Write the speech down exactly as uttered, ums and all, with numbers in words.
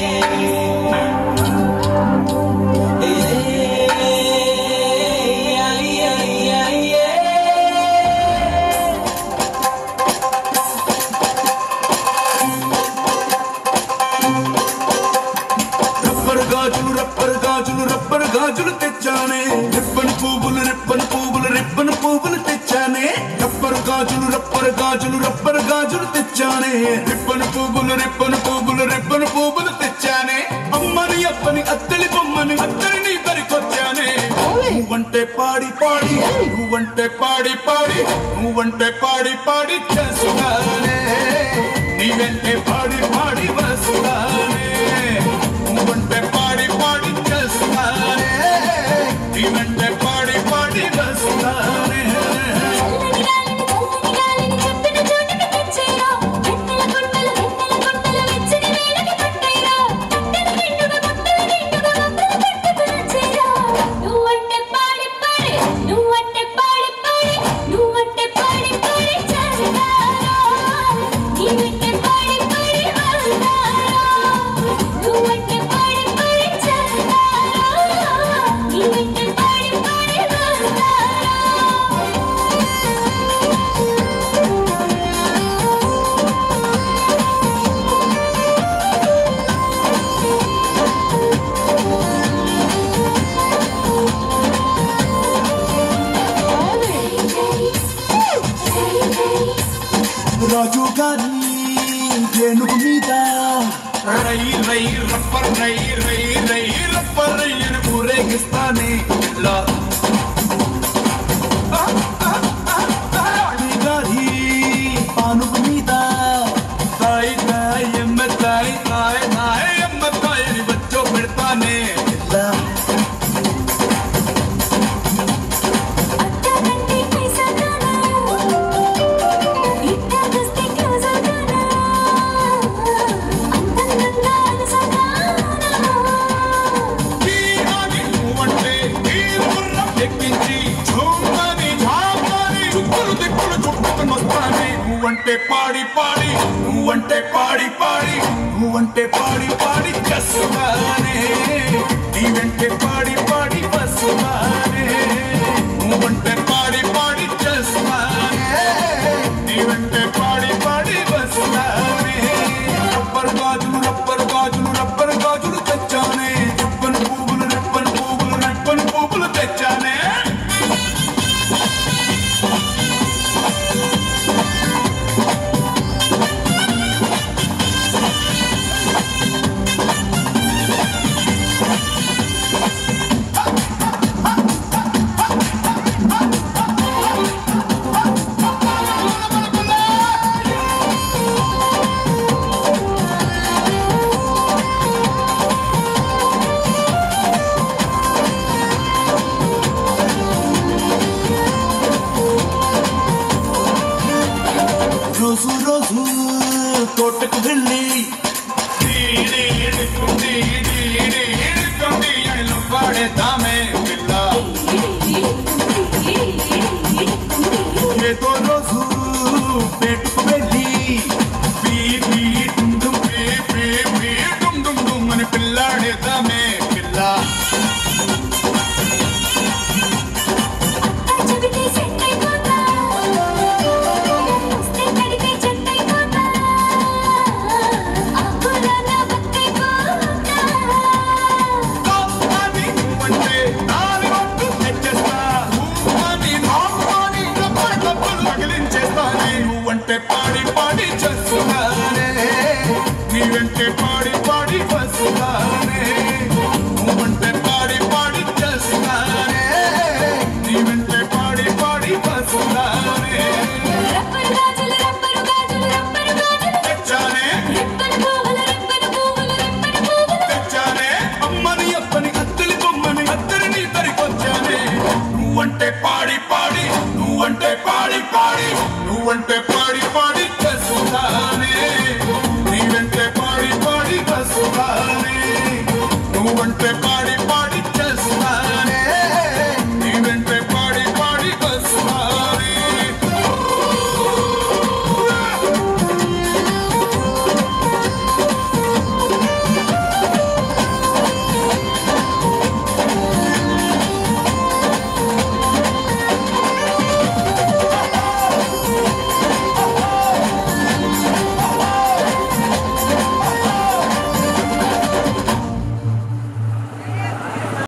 గాజులు తెచ్చానే రిబ్బన్ పువ్వులు రిబ్బన్ పువ్వులు రిబ్బన్ పువ్వులు తెచ్చానే రబ్బర్ గాజులు రబ్బర్ గాజులు రబ్బర్ గాజులు తెచ్చానే రిబ్బన్ పువ్వులు రిబ్బన్ పువ్వులు రిబ్బన్ పువ్వులు తెచ్చానే అమ్మని అప్పని అత్తలి బొమ్మని అత్తని దరికొచ్చానే నువ్వంటే పాడి పాడి నువ్వంటే పాడి పాడి నువ్వంటే పాడి పాడి చేస్తున్నానే నీ వెంటే పాడి పాడి వస్తున్నానే నువ్వంటే పాడి పాడి చేస్తున్నానే నీ వెంటే పాడి పాడి వస్తున్నానే రాజు గారి ఏనుగు మీద రై రై రప్పర్ రై రై రై రప్పర్ రయ్యను ఊరేగిస్తానే రాణి గారి పానుగు మీద తాయి తాయి ఎమ్మ తాయి తాయి తాయి ఎమ్మ తాయని బచ్చో పెడతానే నువ్వంటే పాడి పాడి నువ్వంటే పాడి పాడి నువ్వంటే పాడి పాడి కసుగానే నీ వెంటే పాడి పాడి వసుగానే నువ్వంటే పాడి పాడి చేస్తానే నీ వెంటే పాడి పాడి వసుగానే రబ్బర్ గాజులు రబ్బర్ గాజులు రబ్బర్ గాజులు తెచ్చానే రిబ్బన్ పువ్వులు రిబ్బన్ పువ్వులు రిబ్బన్ పువ్వులు తెచ్చానే రోజు రోజు తోటకు వెళ్ళి పాడేద్దామే పిల్ల ఏదో రోజు పెట్టుకు వెళ్ళి పీ పీ డుమ్ డుమ్ పీ పీ పీ డుమ్ డుమ్ డుమ్ అని పిల్లాడేద్దామే పిల్ల పాడి పాడి చేస్తున్నానే నీ వెంటే పాడి పాడి వస్తున్నానే నువ్వంటే పాడి పాడి చేస్తున్నానే నీ వెంటే పాడి పాడి వస్తున్నానే తెచ్చానే తెచ్చానే అమ్మని అప్పని అత్తలి బొమ్మని అత్తని దరికొచ్చానే నువ్వంటే పాడి పాడి నువ్వంటే పాడి పాడి నువ్వంటే పాడి పాడి వస్తున్నానే నీ వెంటే పాడి పాడి వస్తున్నానే నువ్వంటే